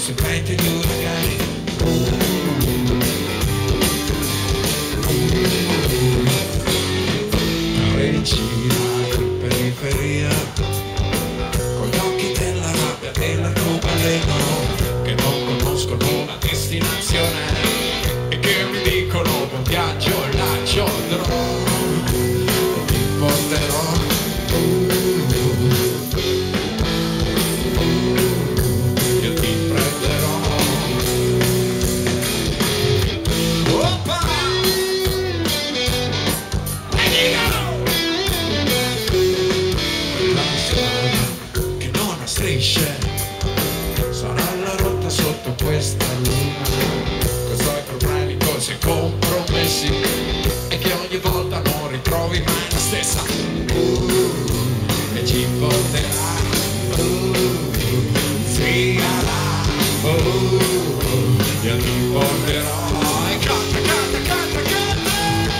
sempre gli uragani. Regina in periferia, con gli occhi della rabbia dell'arcobaleno, che non conoscono la destinazione e che mi dicono buon viaggio, là ci andrò, ti porterò. Io ti prenderò. Oppa! Che non ha strisce sarà la rotta sotto questa luna, con suoi problemi, cose e compromessi, e che ogni volta non ritrovi mai la stessa, e ci porterà via là, io ti porterò. E canta, canta, canta, canta.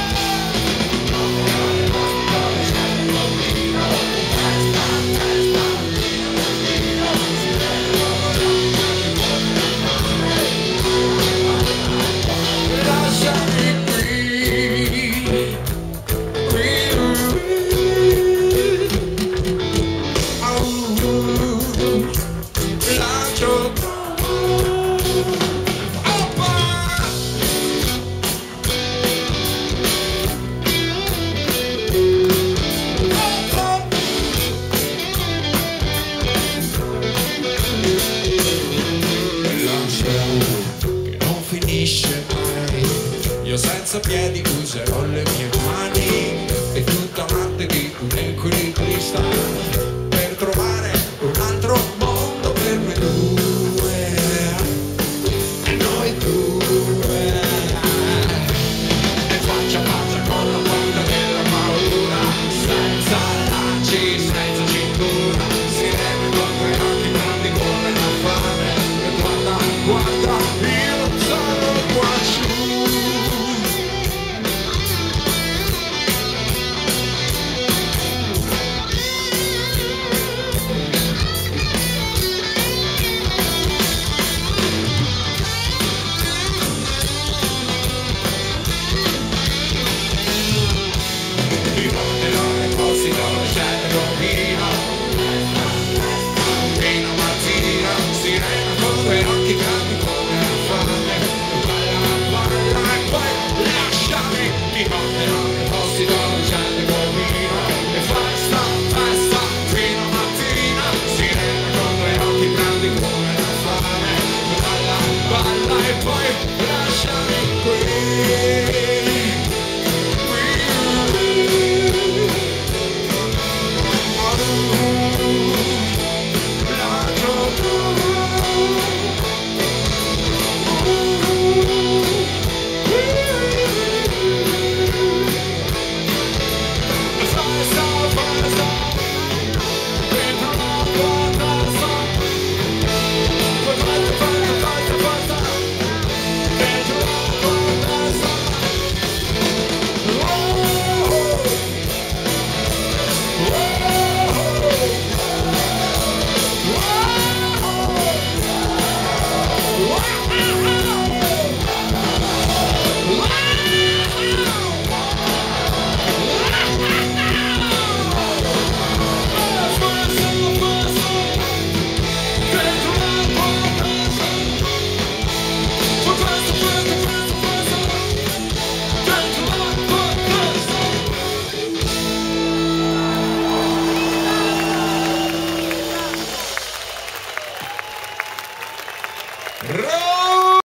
Che non finisce mai, io senza piedi userò le mie mani, e tutta un'arte di un equilibrista.